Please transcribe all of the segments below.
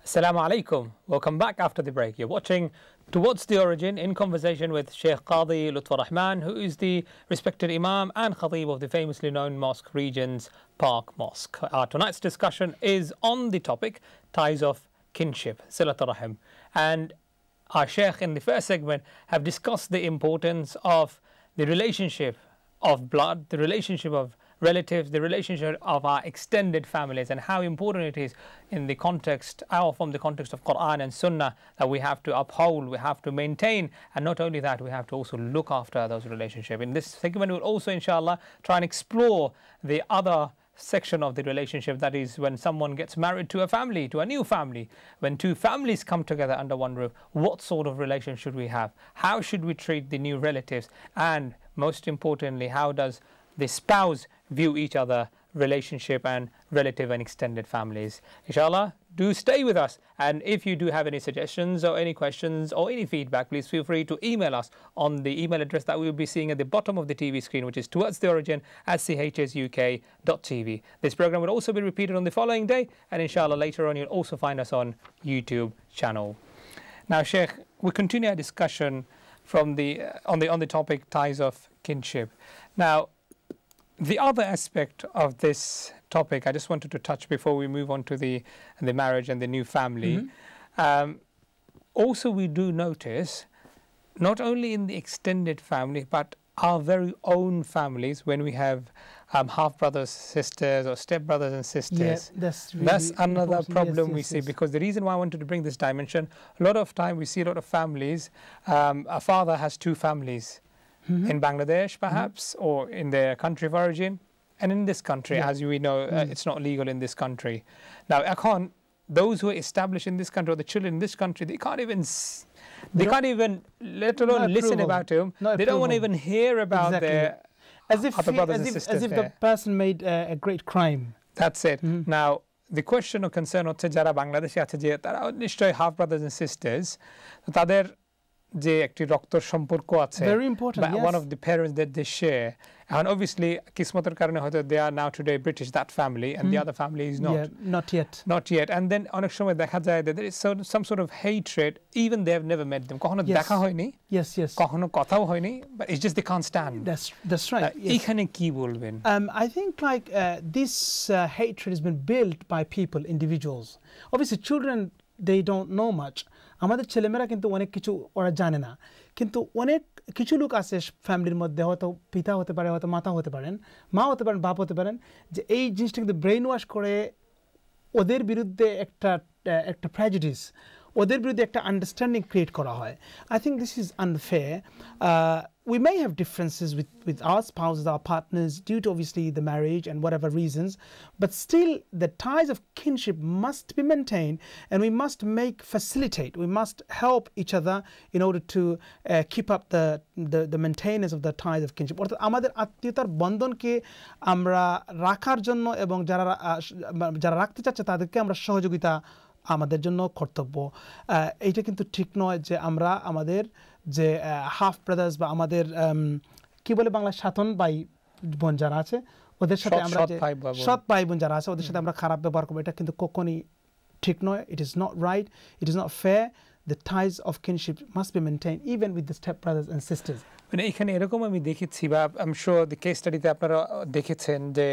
Assalamu alaikum. Welcome back after the break. You're watching Towards the Origin in conversation with Shaykh Kazi Lutfur Rahman, who is the respected Imam and Khateeb of the famously known mosque, Regent's Park Mosque. Tonight's discussion is on the topic ties of kinship, Silatul Rahim. And our Shaykh in the first segment have discussed the importance of the relationship of blood, the relationship of relatives, the relationship of our extended families, and how important it is in the context, from the context of Quran and Sunnah, that we have to uphold, we have to maintain, and not only that, we have to also look after those relationships. In this segment, we'll also, inshallah, try and explore the other section of the relationship, that is when someone gets married to a family, to a new family, when two families come together under one roof, what sort of relation should we have? How should we treat the new relatives? And most importantly, how does the spouse view each other, relationship and relative and extended families? Inshallah, do stay with us, and if you do have any suggestions or any questions or any feedback, please feel free to email us on the email address that we will be seeing at the bottom of the TV screen, which is towardstheorigin@chsuk.tv. This program will also be repeated on the following day, and inshallah later on you'll also find us on YouTube channel. Now, Sheikh, we continue our discussion from on the topic ties of kinship. Now, the other aspect of this topic I just wanted to touch before we move on to the marriage and the new family. Also, we do notice, not only in the extended family, but our very own families, when we have half brothers, sisters, or step brothers and sisters. Yeah, that's another problem we see. Because the reason why I wanted to bring this dimension, a lot of time we see a lot of families, a father has two families. In Bangladesh, perhaps, or in their country of origin, and in this country, as we know, it's not legal in this country. Now, those who are established in this country, or the children in this country, they can't even, let alone listen about him. They don't want to even hear about their other brothers and sisters. As if the person made a great crime. That's it. Now, the question of concern হচ্ছে যারা বাংলাদেশে আছে যে তারা নিশ্চয়ই half brothers and sisters, তাদের যে একটি রক্তের সম্পর্ক আছে, very important, yes. One of the parents that they share, and obviously কিসমতের কারণে হয়তো they are now today British, that family, and the other family is not. Yeah, not yet. And then অনেক সময় দেখা যায় that there is some sort of hatred, even they have never met them, কখনো দেখা হয়নি, yes, কখনো কথাও হয়নি, but it's just they can't stand. That's right. এখানে কি বলবেন? I think this hatred has been built by people, individuals. Obviously children, they don't know much. আমাদের ছেলেমেয়েরা কিন্তু অনেক কিছু ওরা জানে না, কিন্তু অনেক কিছু লোক আছে ফ্যামিলির মধ্যে, হয়তো পিতা হতে পারে, হয়তো মাতা হতে পারেন, মা হতে পারেন, বাপ হতে পারেন, যে এই জিনিসটা কিন্তু ব্রেইন ওয়াশ করে ওদের বিরুদ্ধে একটা প্রেজুডিস, ওদের বিরুদ্ধে একটা আন্ডারস্ট্যান্ডিং ক্রিয়েট করা হয়. I think this is unfair. We may have differences with our spouses, our partners, due to obviously the marriage and whatever reasons, but still the ties of kinship must be maintained, and we must facilitate, we must help each other in order to keep up the maintenance of the ties of kinship. অর্থাৎ আমাদের আত্মীয়তার বন্ধনকে আমরা রাখার জন্য এবং যারা রাখতে চাচ্ছে তাদেরকে আমরা সহযোগিতা আমাদের জন্য কর্তব্য। এইটা কিন্তু ঠিক নয় যে আমরা আমাদের যে হাফ ব্রাদার্স বা আমাদের কি বলে বাংলা সাতন ভাই বোন যারা আছে ওদের সাথে আমরা সৎ ভাই বোন যারা আছে ওদের সাথে আমরা খারাপ ব্যবহার করব, এটা কিন্তু কখনোই ঠিক নয়. It is not right, it is not fair. The ties of kinship must be maintained even with the step brothers and sisters. মানে এখানে এরকম আমি দেখেছি, বা I'm sure the case study-তে আপনারা দেখেছেন যে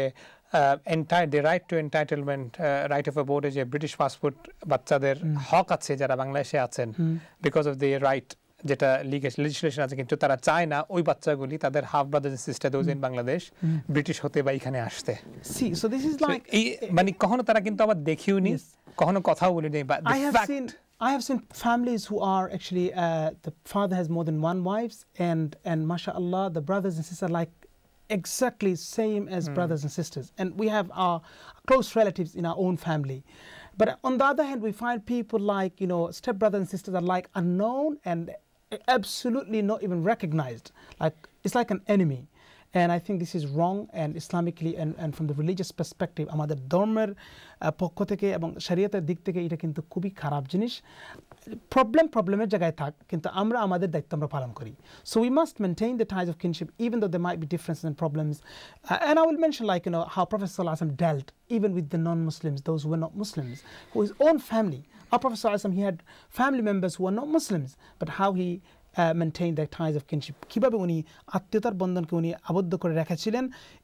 the right to entitlement, right of abode, যে ব্রিটিশ পাসপোর্ট বাচ্চাদের হক আছে যারা বাংলাদেশে আছেন, because of the right, যেটা legislation আছে, কিন্তু তারা চায় না ওই বাচ্চাগুলি তাদের half brothers and sister those in Bangladesh British হতে বা এখানে আসতে। See, so this is like মানে কখনো তারা কিন্তু আবার দেখিওনি, কখনো কথাও বলিনি, but I have seen families who are actually the father has more than one wives, and mashallah the brothers and sisters are like exactly same as brothers and sisters, and we have our close relatives in our own family. But on the other hand, we find people like, step brothers and sisters are like unknown and absolutely not even recognized, like it's like an enemy. And I think this is wrong, and Islamically and from the religious perspective আমাদের ধর্মের পক্ষ থেকে এবং শরীয়তের দিক থেকে এটা কিন্তু খুবই খারাপ জিনিস. প্রবলেমের জায়গায় থাক, কিন্তু আমরা আমাদের দায়িত্ব আমরা পালন করি. So we must maintain the ties of kinship even though there might be differences and problems. And I will mention how Prophet ﷺ dealt even with the non-Muslims, those who were not Muslims, who his own family. Our Prophet ﷺ, he had family members who were not Muslims, but how he maintained their ties of kinship. কিভাবে উনি আত্মীয়তার বন্ধনকে উনি আবদ্ধ করে রেখেছিলেন,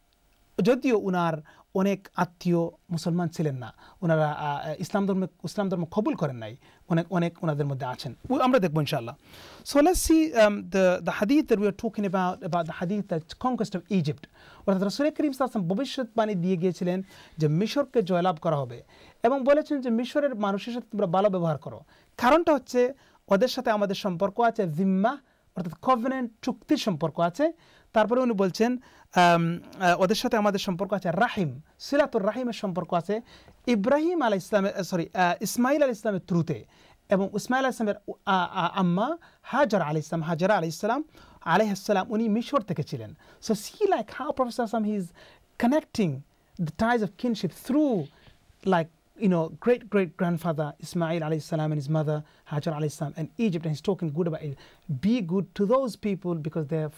যদিও উনার অনেক আত্মীয় মুসলমান ছিলেন না, ওনারা ইসলাম ধর্ম কবুল করেন নাই, অনেক ওনাদের মধ্যে আছেন, আমরা দেখব ইনশাআল্লাহ. So let's see the hadith that we are talking about the hadith, the conquest of Egypt. অর্থাৎ রাসূল করিম সাল্লাল্লাহু আলাইহি ওয়াসাল্লাম ভবিষ্যৎবাণী দিয়ে গিয়েছিলেন যে মিশরকে জয়লাভ করা হবে, এবং বলেছেন যে মিশরের মানুষের সাথে তোমরা ভালো ব্যবহার করো। কারণটা হচ্ছে ওদের সাথে আমাদের সম্পর্ক আছে জিম্মা, অর্থাৎ কভেনেন্ট, চুক্তির সম্পর্ক আছে। তারপরে উনি বলছেন ওদের সাথে আমাদের সম্পর্ক আছে রাহিম, সিলাতুর রাহিমের সম্পর্ক আছে ইব্রাহিম আলাইহিস সালামের ইসমাইল আলাইহিস সালামের থ্রুতে, এবং ইসমাইল আলাইহিস সালামের আম্মা হাজারা আলাইহিস সালাম উনি মিশর থেকে ছিলেন। So see like how Prophet sallallahu alaihi wasallam, he is connecting the ties of kinship through like great grandfather Ismail alayhi salam and his mother Hajar alayhi salam and Egypt, and he's talking good about it. Be good to those people because they're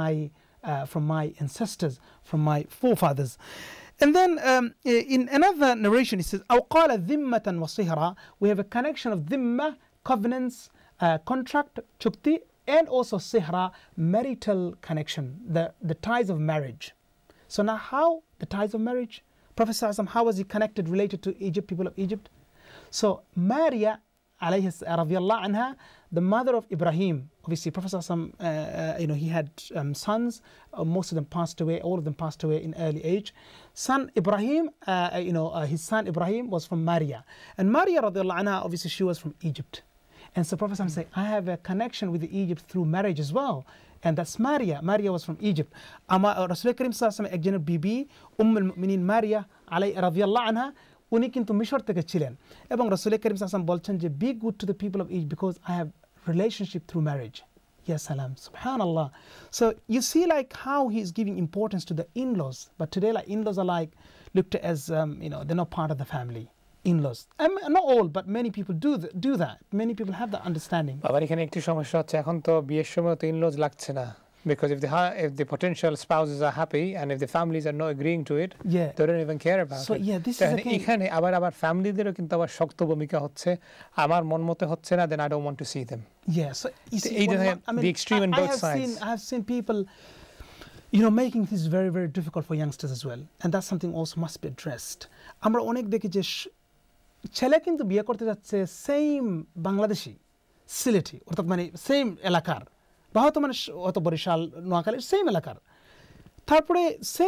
from my ancestors, from my forefathers. And then in another narration he says أو قال ذمة وصهرا, we have a connection of dhimma, covenants, contract, chukti, and also sihra, marital connection, the ties of marriage. So now how the ties of marriage? Prophet sallallahu alaihi wasallam, how was he connected, related to Egypt, people of Egypt? So Maria radiyallahu anha, the mother of Ibrahim, obviously Prophet sallallahu alaihi wasallam, he had sons, most of them passed away, all of them passed away in early age. Son Ibrahim, his son Ibrahim was from Maria, and Maria radiyallahu anha, obviously she was from Egypt. And so Prophet sallallahu alaihi wasallam say, I have a connection with Egypt through marriage as well. And that's Maria. Maria was from Egypt. Rasul Karim sallallahu alaihi wasallam একজনের বিবি উম্মুল মুমিনিন মারিয়া রাদিয়াল্লাহু আনহা, উনি কিন্তু মিশর থেকে ছিলেন, এবং রাসূল করিম সাল্লাল্লাহু আলাইহি ওয়াসাল্লাম বলছেন যে be good to the people of Egypt because I have relationship through marriage. Ya salam, subhanallah. So you see like how he's giving importance to the in-laws, but today like in-laws are like looked at as they're not part of the family. In-laws, not all, but many people do that. Many people have that understanding. আবার এখানে একটি সমস্যা হচ্ছে, এখন তো বিয়ের সময় তো in-laws লাগছে না, because if the potential spouses are happy and if the families are not agreeing to it, they don't even care about it. So yeah, this is again, এখানে আবার ফ্যামিলিদেরও কিন্তু আবার শক্ত ভূমিকা হচ্ছে, আমার মন মতে হচ্ছে না, then I don't want to see them. Yeah, so you see, the extreme on both sides. I have seen people making this very, very difficult for youngsters as well, and that's something also must be addressed. আমরা অনেক দেখি যে ছেলে কিন্তু বিয়ে করতে যাচ্ছে same Bangladeshi, Sylheti, অর্থাৎ মানে সেম এলাকার, বা হয়তো মানে হয়তো বরিশাল, নোয়াখালী, সেম এলাকার, তারপরে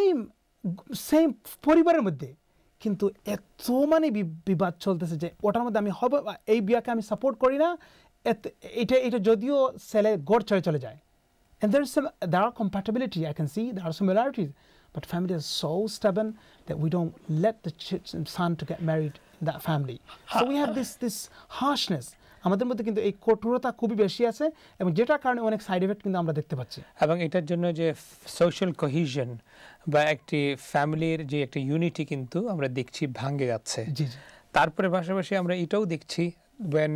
সেম পরিবারের মধ্যে, কিন্তু এত মানে বিবাদ চলতেছে যে ওটার মধ্যে আমি হবে, এই বিয়াকে আমি সাপোর্ট করি না, এটা যদিও ছেলে গড় ছেড়ে চলে যায়. And there are compatibility, I can see, there are similarities, but families are so stubborn that we don't let the son to get married in that family. So we have this harshness. আমাদের মধ্যে কিন্তু এই কঠোরতা খুবই বেশি আছে, এবং যেটার কারণে অনেক সাইড এফেক্ট কিন্তু আমরা দেখতে পাচ্ছি। এবং এটার জন্য যে সোশ্যাল কোহিশন বা একটি ফ্যামিলির যে একটা ইউনিটি কিন্তু আমরা দেখছি ভাঙে যাচ্ছে। তারপরে পাশাপাশি আমরা এটাও দেখছি when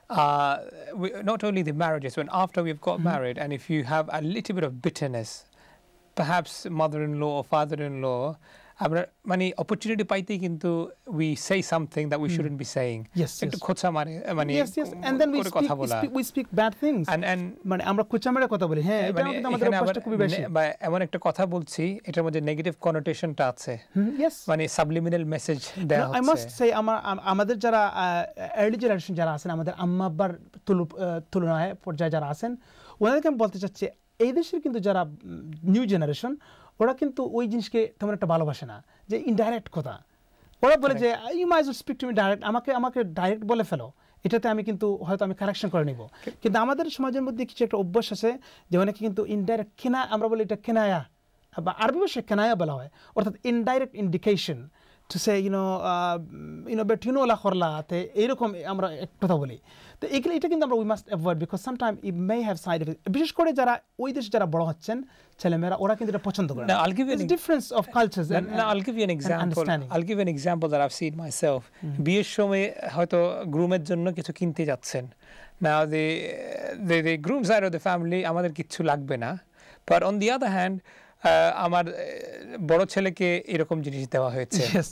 not only the marriages, when after we've got married, and if you have a little bit of bitterness, perhaps mother-in-law or father-in-law, আমরা মানে অপরচুনিটি পাইতেই কিন্তু we say something that we shouldn't be saying. একটু খোঁচা মারে, মানে and then we speak bad things, and মানে আমরা খোঁচা মারে কথা বলি। হ্যাঁ, এটা কিন্তু আমাদের অভ্যাসটা খুবই বেশি। বা এমন একটা কথা বলছি এটার মধ্যে নেগেটিভ কনোটেশনটা আছে, মানে সাবলিমিনাল মেসেজ দেয়া হচ্ছে। I must say আমাদের যারা early generation যারা আছেন, আমাদের আম্মা আব্বার তুলনায় পর্যায়ে যারা আছেন, ওনাদেরকে আমি বলতে চাচ্ছি, এই দেশের কিন্তু যারা নিউ জেনারেশন, ওরা কিন্তু ওই জিনিসকে তেমন একটা ভালোবাসে না, যে ইনডাইরেক্ট কথা। ওরা বলে যে you might speak to me direct, আমাকে ডাইরেক্ট বলে ফেলো, এটাতে আমি কিন্তু হয়তো আমি কারেকশন করে নিব। কিন্তু আমাদের সমাজের মধ্যে কিছু একটা অভ্যাস আছে যে অনেকে কিন্তু ইনডাইরেক্ট আমরা বলি এটা কেনায়া, বা আরবি ভাষায় কেনায়া বলা হয়, অর্থাৎ indirect indication to say but লা খরলাতে, এইরকম আমরা এক কথা বলি। তো এটা কিন্তু আমরা we must avoid, because sometime it may have side effect. বিশেষ করে যারা ওই দেশে যারা বড় হচ্ছেন ছেলেমেয়েরা, ওরা কিন্তু এটা পছন্দ করে না। Difference of cultures. I'll give you an example that I've seen myself. বিয়ের সময় হয়তো গ্রুমের জন্য কিছু কিনতে যাচ্ছেন, now the groom side of the family আমাদের কিছু লাগবে না, but on the other hand আমার বড় ছেলেকে এরকম জিনিস দেওয়া হয়েছে yes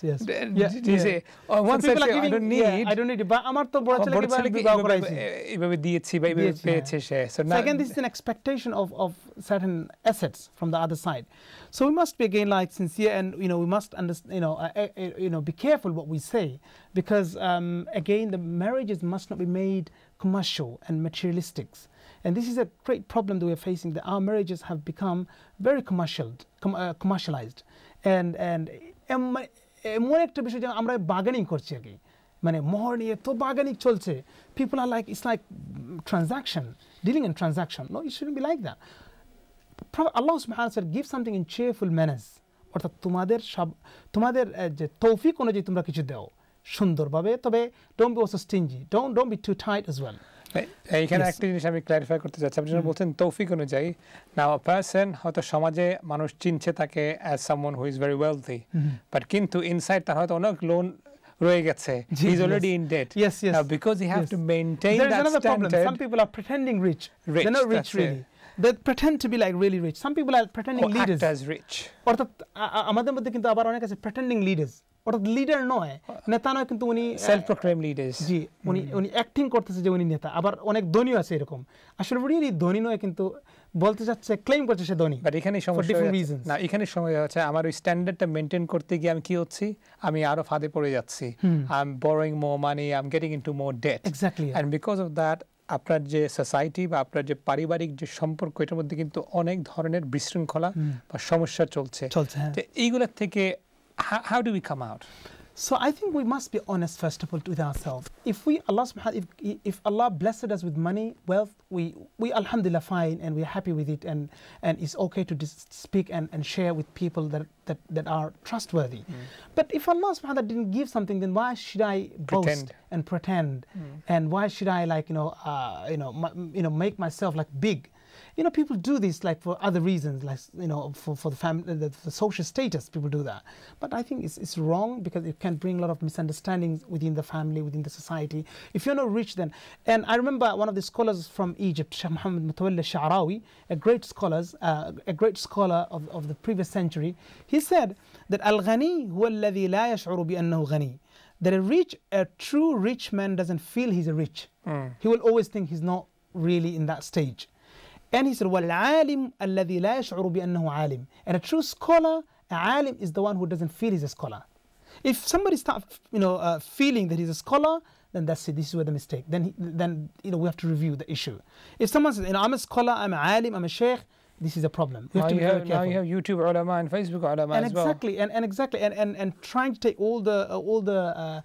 once people are giving, I don't need it, but আমার তো বড় ছেলেকে বিবাহ করাইছি এইভাবে দিয়েছি বা এইভাবে পেয়েছে সে so again this is an expectation of certain assets from the other side, so we must be again like sincere, and we must understand, be careful what we say, because again the marriages must not be made commercial and materialistic. And this is a great problem that we are facing, that our marriages have become very commercialized. And এমন একটা বিষয় যে আমরা bargaining করছি আর কি, মানে মোহর নিয়ে তো বার্গেনিং চলছে, people are like, it's like transaction, dealing in transaction. No, it shouldn't be like that. Allah subhanahu wa ta'ala give something in cheerful manners, অর্থাৎ তোমাদের যে তৌফিক অনুযায়ী তোমরা কিছু দাও সুন্দরভাবে, তবে don't be also stingy, don't be too tight as well. এইখানে একটা জিনিস আমি ক্ল্যারিফাই করতে চাচ্ছি, আপনি যখন বলছেন তৌফিক অনুযায়ী, নাও আ পারসন হয়তো সমাজে মানুষ চিনছে তাকে as someone who is very wealthy, but কিন্তু ইনসাইড তার হয়তো অনেক লোন রয়ে গেছে, he is already in debt, now because he have to maintain that standard. Some people are pretending rich, they're not rich really, they pretend to be like really rich. Some people are pretending leaders, act as rich, অর্থাৎ আমাদের মধ্যে কিন্তু আবার অনেক আছে pretending leaders, অর্থাৎ leader নয়, নেতা নয়, কিন্তু উনি সেলফ প্রোক্লেম লিডার্স, জি উনি অ্যাক্টিং করতেছে যে উনি নেতা। আবার অনেক ধনীও আছে এরকম, আসলে রিয়েলি ধনী নয়, কিন্তু বলতে যাচ্ছে, ক্লেম করছে সে ধনী। বাট এখানে সমস্যা না, এখানে সমস্যা হচ্ছে আমার ওই স্ট্যান্ডার্ডটা মেইনটেইন করতে গিয়ে আমি কি হচ্ছি, আমি আরো ফাঁদে পড়ে যাচ্ছি, I am borrowing more money, I am getting into more debt, exactly, and because of that আপনার যে সোসাইটি বা আপনার যে পারিবারিক যে সম্পর্ক, এটার মধ্যে কিন্তু অনেক ধরনের বিশৃঙ্খলা বা সমস্যা চলছে। তো এইগুলোর থেকে how do we come out? So I think we must be honest first of all with ourselves. If Allah blessed us with money, wealth, we alhamdulillah fine, and we're happy with it, and it's okay to speak and share with people that are trustworthy. But if Allah subhanahu wa ta'ala didn't give something, then why should I boast and pretend, and why should I make myself like big? People do this like for other reasons, like for the family, the social status. People do that, but I think it's wrong, because it can bring a lot of misunderstandings within the family, within the society. If you're not rich, then, and I remember one of the scholars from Egypt, Shaykh Muhammad Mutawalli Sha'rawi, a great scholar of the previous century. He said that al-ghani huwa alladhi la yash'uru bi annahu ghani. That a true rich man doesn't feel he's a rich. He will always think he's not really in that stage. And he said, وَالْعَالِمُ الَّذِي لَا يَشْعُرُ بِأَنَّهُ عَالِمٌ. And a true scholar, a alim, is the one who doesn't feel he's a scholar. If somebody starts, feeling that he's a scholar, then that's it. This is where the mistake. Then we have to review the issue. If someone says, I'm a scholar, I'm a alim, I'm a sheikh, this is a problem. You have to be very careful. Now you have YouTube ulama and Facebook ulama and as exactly, well. And exactly, and trying to take all the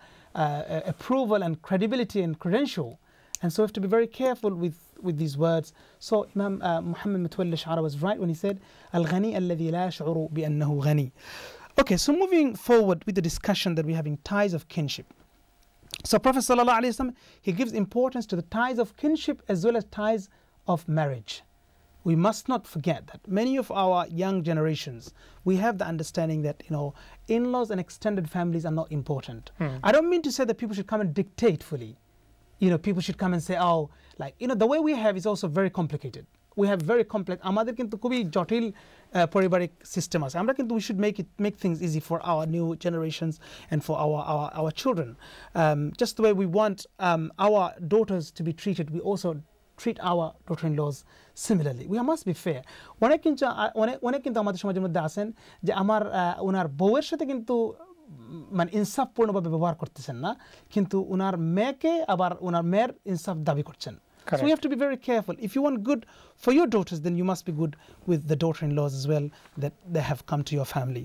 approval and credibility and credential. And so we have to be very careful with these words. So Imam Muhammad Mutawalli Sha'rawi was right when he said, Al-ghani alladhi la yash'uru bi annahu ghani. Okay, so moving forward with the discussion that we're having, ties of kinship. So Prophet sallallahu alaihi wasallam, he gives importance to the ties of kinship as well as ties of marriage. We must not forget that many of our young generations, we have the understanding that in-laws and extended families are not important. I don't mean to say that people should come and dictate fully. People should come and say, oh, like, the way we have is also very complicated. We have very complex. আমাদের কিন্তু খুবই জটিল পারিবারিক system আছে। আমরা কিন্তু we should make things easy for our new generations and for our children. Just the way we want our daughters to be treated, we also treat our daughter-in-laws similarly. We must be fair. অনেক কিন্তু আমাদের সমাজের মধ্যে আছেন যে আমার ওনার বউয়ের সাথে কিন্তু মানে ইনসাফপূর্ণভাবে ব্যবহার করতেছেন না, কিন্তু ওনার মেয়েকে আবার ওনার মেয়ের ইনসাফ দাবি করছেন। So we have to be very careful. If you want good for your daughters, then you must be good with the daughter-in-laws as well that they have come to your family.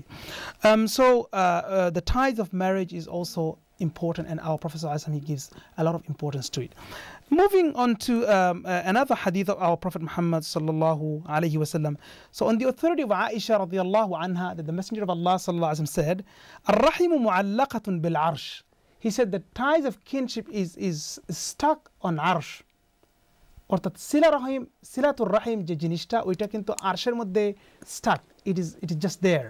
The ties of marriage is also important, and our Prophet ﷺ, he gives a lot of importance to it. Moving on to another hadith of our Prophet Muhammad sallallahu alaihi wasallam. So on the authority of Aisha radiyallahu anha, that the Messenger of Allah sallallahu alaihi wasallam said, "Ar-rahimu mu'allaqatun bil arsh." He said the ties of kinship is stuck on arsh. অর্থাৎ সিলাতুর রাহিম যে জিনিসটা, ওইটা কিন্তু আরশের মধ্যে stuck, it is just there.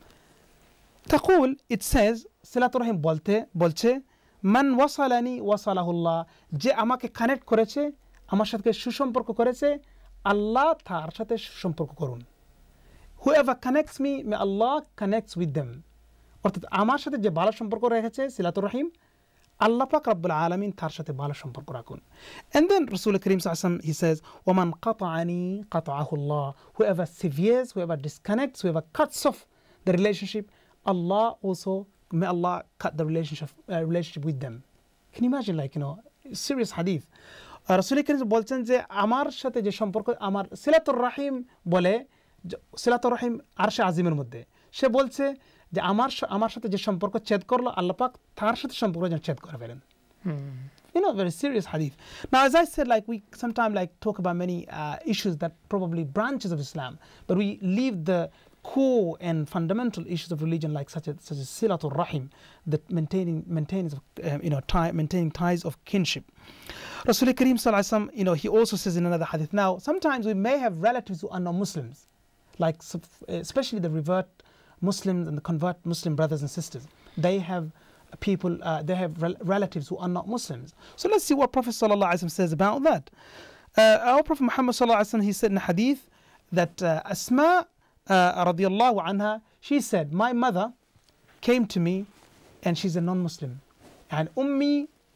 তাকুল, it says, সিলাতুর রাহিম বলছে মান ওয়াসালানি ওয়াসালাহুল্লাহ, যে আমাকে কানেক্ট করেছে, আমার সাথে সুসম্পর্ক করেছে, আল্লাহ তার সাথে সুসম্পর্ক করুন। whoever connects me, may Allah connects with them. অর্থাৎ আমার সাথে যে ভালো সম্পর্ক রেখেছে সিলাতুর রহিম, আল্লাহ পাক রব্বুল আলামিন তার সাথে ভালো সম্পর্ক রাখুন। And then Rasul Kareem sallallahu alaihi wasallam, he says, وَمَنْ قَطَعَنِي قَطَعَهُ اللَّهُ. Whoever severs, whoever disconnects, whoever cuts off the relationship, Allah also, may Allah cut the relationship with them. Can you imagine, like, serious hadith. রাসূল কারীম বলছেন যে আমার সাথে যে সম্পর্ক, আমার সিলাতুর রহিম বলে, সিলাতুর রহিম আরশে আজিমের মধ্যে, সে বলছে যে আমার সাথে যে সম্পর্ক ছেদ করলো, আল্লাহ পাক তার সাথে সম্পর্ক যেন ছেদ করে ফেলেন। Very serious hadith. Now, as I said, like, we sometimes like talk about many issues that probably branches of Islam, but we leave the core and fundamental issues of religion, like such as silatul rahim, that maintaining ties of kinship. Rasul Kareem sallallahu alaihi wasallam, he also says in another hadith. Now, sometimes we may have relatives who are not Muslims, like especially the revert Muslims and the convert Muslim brothers and sisters. They have people, they have relatives who are not Muslims. So let's see what Prophet sallallahu alaihi wasallam says about that. Our Prophet Muhammad sallallahu alaihi wasallam, he said in a hadith that Asma radiyallahu anha, she said, my mother came to me and she's a non-Muslim. And Ummi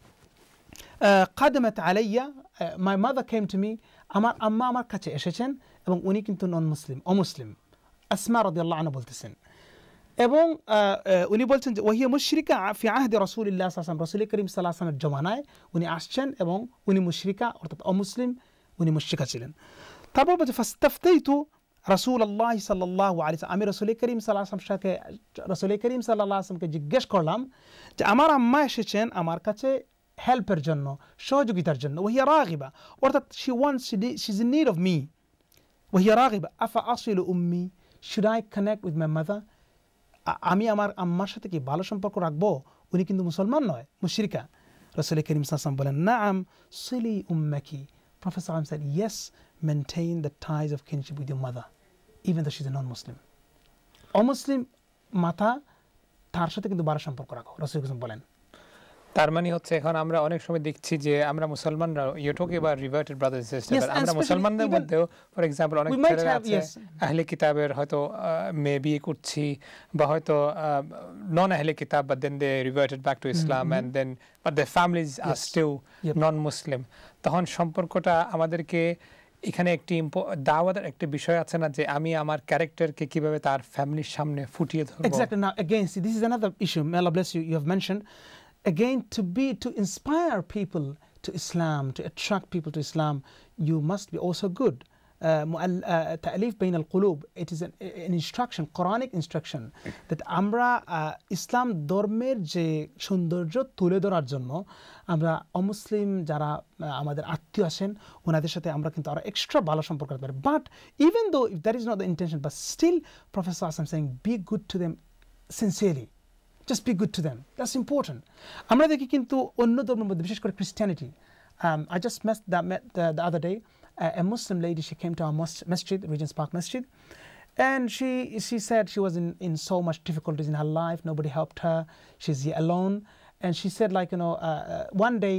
qadamat alayya, my mother came to me, আমার আম্মা আমার কাছে এসেছেন এবং উনি কিন্তু non-Muslim, অমুসলিম। আসমা রাদিয়াল্লাহু আনহা বলতেছেন, এবং উনি বলছেন যে ওহিয়া মুশরিকা ফি আহদি রাসূলিল্লাহ সাল্লাল্লাহু আলাইহি ওয়াসাল্লাম, রাসূল করিম সাল্লাল্লাহু আলাইহি ওয়াসাল্লামের জমানায় উনি আসছেন এবং উনি মুশরিকা, অর্থাৎ অমুসলিম, উনি মুশরিকা ছিলেন। তারপর বলছে ফাস্তাফতাইতু রাসূলুল্লাহ সাল্লাল্লাহু আলাইহি ওয়াসাল্লাম, আমি রাসূল করিম সাল্লাল্লাহু আলাইহি ওয়াসাল্লামকে জিজ্ঞেস করলাম যে আমার আম্মা এসেছেন আমার কাছে হেল্পের জন্য, সহযোগিতার জন্য। ওহিয়া রাগিবা, অর্থাৎ she's in need of me. ওহিয়া রাগিবা Apa আসিলু Ummi, should I connect with my mother? আমি আমার আম্মার সাথে কি ভালো সম্পর্ক রাখবো? উনি কিন্তু মুসলমান নয়, মুশরিকা। রাসূল কারীম সাল্লাল্লাহু আলাইহি ওয়াসাল্লাম বলেন, নাআম সিলি উম্মাকি। Prophet sallallahu alaihi wasallam said, yes, maintain the ties of kinship with your mother, even though she's a non-Muslim. অমুসলিম মাতা, তার সাথে কিন্তু ভালো সম্পর্ক রাখো, রাসূল কারীম বলেন। তার মানে হচ্ছে এখন আমরা অনেক সময় দেখছি যে আমরা মুসলমানরা, you talk about reverted brothers and sisters, আমরা মুসলমানদের মধ্যেও ফর এক্সাম্পল অনেক ছেলেরা আছে আহলে কিতাবের হয়তো মেয়ে বিয়ে করছি, বা হয়তো নন আহলে কিতাব, but then they reverted back to Islam and then but their families are still non Muslim. তখন সম্পর্কটা আমাদেরকে এখানে একটি দাওয়াতের একটা বিষয় আছে না, যে আমি আমার ক্যারেক্টারকে কিভাবে তার ফ্যামিলির সামনে ফুটিয়ে ধরব। Exactly. Now again, see, this is another issue, may Allah bless you, you have mentioned. Again, to inspire people to Islam, to attract people to Islam, you must be also good. Ta'alif bayn al-qulub, it is an instruction, Quranic instruction, that আমরা ইসলাম ধর্মের যে সৌন্দর্য তুলে ধরার জন্য আমরা অমুসলিম যারা আমাদের আত্মীয় আছেন ওনাদের সাথে আমরা কিন্তু আরো এক্সট্রা ভালো সম্পর্ক রাখতে পারি। But even though if that is not the intention, but still Prophet sallallahu alaihi wasallam saying be good to them sincerely. Just be good to them. That's important. আমরা দেখি কিন্তু অন্য ধর্মের মধ্যে, বিশেষ করে Christianity. I just met the other day a Muslim lady. She came to our masjid, Regent's Park Masjid, and she said she was in so much difficulties in her life. Nobody helped her. She's here alone, and she said, like, one day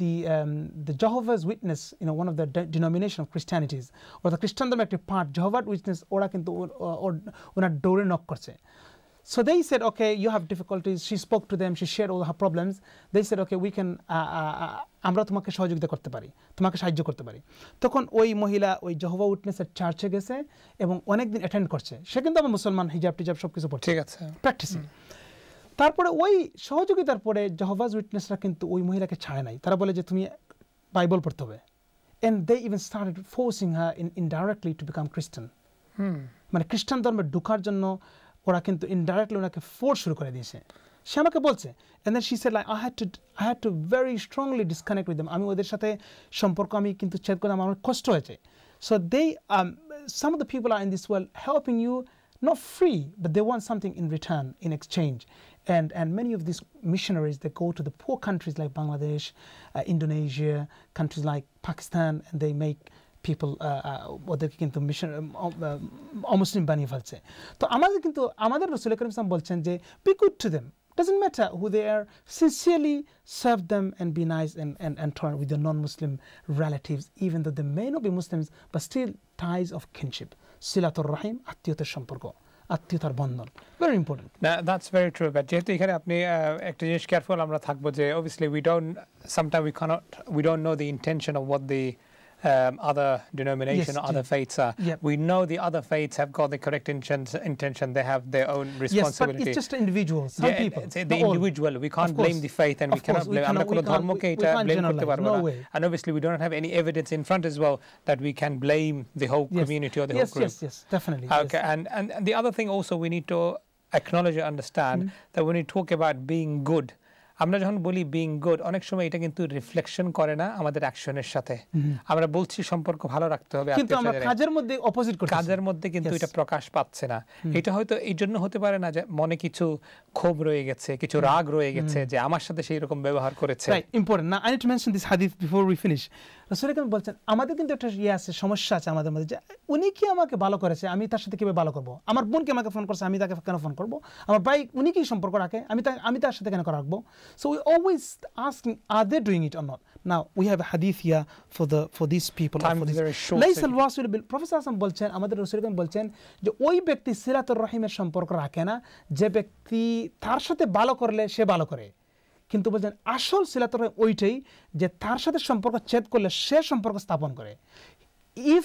the Jehovah's Witness, one of the denomination of Christianities, or the Christian একটা part, Jehovah's Witness, ওরা কিন্তু ওনার ডোরে knock করছে। So they said, okay, you have difficulties. She spoke to them. She shared all her problems. They said, okay, we can, আমরা তোমাকে সহযোগিতা করতে পারি, তোমাকে সাহায্য করতে পারি। তখন ওই মহিলা ওই জেহোভা উইটনেসের চার্চে গেছে এবং অনেকদিন অ্যাটেন্ড করছে। সে কিন্তু আবার মুসলমান, হিজাব টিজাব সবকিছু পড়ছে, ঠিক আছে, প্র্যাকটিসিং। তারপরে ওই সহযোগিতার পরে জেহোভাস উইটনেসরা কিন্তু ওই মহিলাকে ছাড়ে নাই। তারা বলে যে তুমি বাইবেল পড়তে হবে। And they even started forcing her indirectly to become Christian. মানে খ্রিস্টান ধর্মে ঢোকার জন্য ওরা কিন্তু ইনডাইরেক্টলি ওনাকে ফোর্স শুরু করে দিয়েছে। সে আমাকে বলছে, and then she said, like, I had to very strongly disconnect with them. আমি ওদের সাথে সম্পর্ক আমি কিন্তু ছেদ করলাম, আমার কষ্ট হয়েছে। So they some of the people are in this world helping you not free, but they want something in return, in exchange. And many of these missionaries, they go to the poor countries like Bangladesh, Indonesia, countries like Pakistan, and they make people ওদেরকে কিন্তু mission অমুসলিম বানিয়ে ফেলছে। তো আমাদের রাসূল কারীম সাল্লাল্লাহু আলাইহি ওয়াসাল্লাম বলছেন যে be good to them, Doesn't matter who they are, sincerely serve them and be nice and tolerant with your non-Muslim relatives, even though they may not be Muslims, but still ties of kinship. Silatul Rahim, Attiyata Shamparko. Attiyataর Bandhan, very important. That's very true. But যেহেতু এখানে আপনি একটা জিনিস careful আমরা থাকবো যে obviously sometimes we don't know the intention of what the other denomination or other faiths are. Yep. We know the other faiths have got the correct intention. They have their own responsibility. Yes, but it's just individuals, some people. The individual. We can't blame the faith, and we cannot blame. আমরা কোনো ধর্মকে এটা blame করতে পারবো না. And obviously we don't have any evidence in front as well that we can blame the whole community or the whole group. Yes, definitely. Okay, and the other thing also we need to acknowledge and understand that when we talk about being good, আমরা যখন বলি being good অনেক সময় এটা কিন্তু reflection করে না আমাদের অ্যাকশনের সাথে। আমরা বলছি সম্পর্ক ভালো রাখতে হবে, কিন্তু আমরা কাজের মধ্যে অপোজিট করছি, কাজের মধ্যে কিন্তু এটা প্রকাশ পাচ্ছে না। এটা হয়তো এই জন্য হতে পারে না যে মনে কিছু ক্ষোভ রয়ে গেছে, কিছু রাগ রয়ে গেছে যে আমার সাথে সেই রকম ব্যবহার করেছে। Right, important. না, I need to mention this hadith before we finish. রাসূল আকরাম বলছেন আমাদের কিন্তু একটা আছে, সমস্যা আছে আমাদের মধ্যে যে উনি কি আমাকে ভালো করেছে, আমি তার সাথে কিভাবে ভালো করব? আমার বোনকে আমাকে ফোন করছে, আমি তাকে কেন ফোন করব? আমার ভাই উনি কি সম্পর্ক রাখে, আমি তার সাথে কেন রাখবো? So we always asking, are they doing it or not? Now we have a hadith here for these people. Time is very short. লাইসাল ওয়াসিল বিল, প্রফেসর হাসান বলছেন, আমাদের রাসূল আকরাম বলছেন যে ওই ব্যক্তি সিলাতুর রহিমের সম্পর্ক রাখে না যে ব্যক্তি তার সাথে ভালো করলে সে ভালো করে, কিন্তু বলছেন আসল সিলাতুর রহিম ওইটাই যে তার সাথে সম্পর্ক ছেদ করলে সে সম্পর্ক স্থাপন করে। If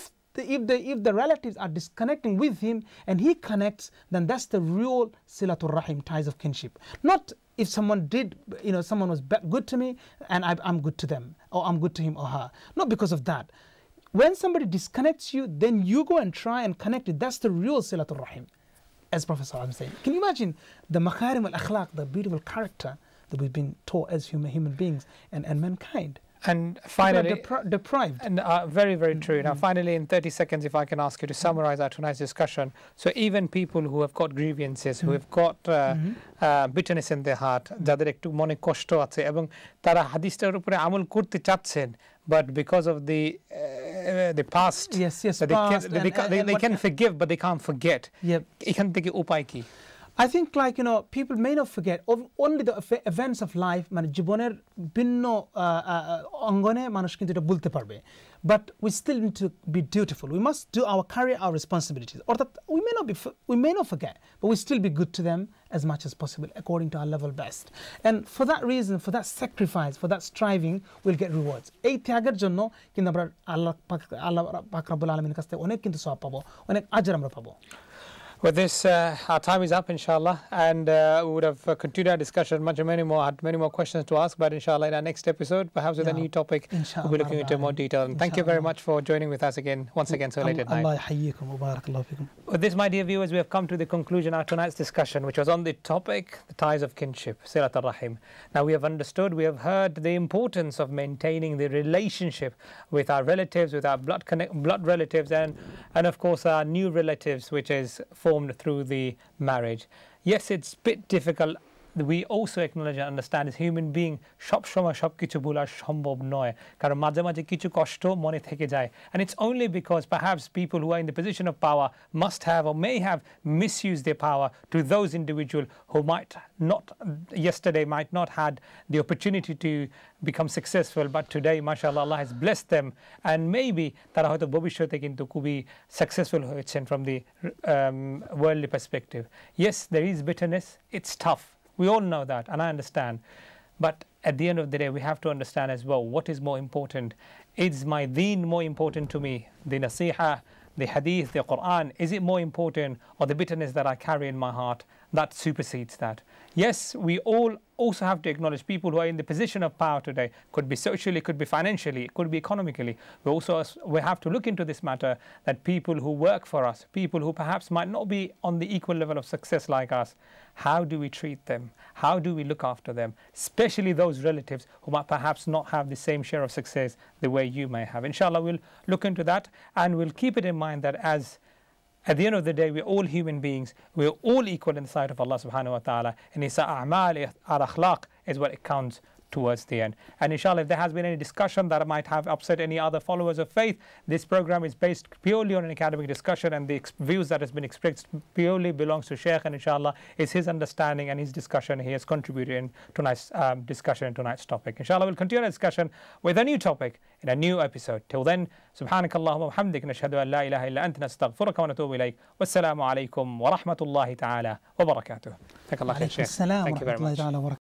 the relatives are disconnecting with him and he connects, then that's the real silatul rahim, ties of kinship. Not if someone someone was good to me and I'm good to them, or I'm good to him or her. Not because of that. When somebody disconnects you, then you go and try and connect it. That's the real silatul rahim, as Professor I'm saying. Can you imagine the makarim al-akhlaq, the beautiful character that we've been taught as human beings and mankind? And finally, deprived. And very, very true. Now, finally, in 30 seconds, if I can ask you to summarize our tonight's discussion. So even people who have got grievances, who have got bitterness in their heart, যাদের একটু মনে কষ্ট আছে এবং তারা হাদিসটার উপরে আমল করতে চাচ্ছেন, but because of the past, they can forgive, but they can't forget. এখান থেকে উপায় কি? I think, people may not forget only the events of life, মানে জীবনের ভিন্ন অঙ্গনে মানুষ কিন্তু এটা বলতে পারবে, but we still need to be dutiful. We must do our career, our responsibilities. Or that we may not forget, but we still be good to them as much as possible according to our level best. And for that reason, for that sacrifice, for that striving, we'll get rewards. এই ত্যাগের জন্য কিন্তু আমরা আল্লাহ পাক রব্বুল আলামিনের কাছ থেকে অনেক কিন্তু সওয়াব পাবো, অনেক আজর আমরা পাবো। With this, our time is up, inshallah, and we would have continued our discussion had many more questions to ask, but inshallah in our next episode, perhaps with a new topic, we'll be looking into more detail. And thank you very much for joining with us once again so late at night. With this, my dear viewers, we have come to the conclusion of tonight's discussion, which was on the topic, the ties of kinship, Silat al-Rahim. Now we have understood, we have heard the importance of maintaining the relationship with our relatives, with our blood relatives, and of course our new relatives, which is formed through the marriage. Yes, it's a bit difficult. We also acknowledge and understand as human being সব সময় সবকিছু বলা সম্ভব নয়, কারণ মাঝে মাঝে কিছু কষ্ট মনে থেকে যায়, and it's only because perhaps people who are in the position of power must have or may have misused their power to those individuals who might not had the opportunity to become successful, but today mashallah Allah has blessed them, and maybe তারা হয়তো ভবিষ্যতে কিন্তু খুবই successful হয়েছেন from the worldly perspective. Yes, there is bitterness, it's tough. We all know that, and I understand. But at the end of the day, we have to understand as well, what is more important? Is my deen more important to me? The nasiha, the hadith, the Quran, is it more important, or the bitterness that I carry in my heart that supersedes that? Yes, we all also have to acknowledge people who are in the position of power today, could be socially, could be financially, could be economically. We have to look into this matter, that people who work for us, people who perhaps might not be on the equal level of success like us, how do we treat them? How do we look after them? Especially those relatives who might perhaps not have the same share of success the way you may have. Inshallah, we'll look into that, and we'll keep it in mind that at the end of the day, we're all human beings. We're all equal in the sight of Allah subhanahu wa ta'ala. And it's our a'mal, our akhlaq, is what it counts towards the end. And inshallah, if there has been any discussion that might have upset any other followers of faith, this program is based purely on an academic discussion, and the views that has been expressed purely belongs to Shaykh, and inshallah is his understanding and his discussion. He has contributed in tonight's discussion in tonight's topic. Inshallah, we'll continue our discussion with a new topic in a new episode. Till then, subhanakallahumma wa bihamdik, nashhadu an la ilaha illa anta, nastaghfiruka wa natubu ilayk. Wassalamu alaikum wa rahmatullahi ta'ala wa barakatuh. Thank you very much.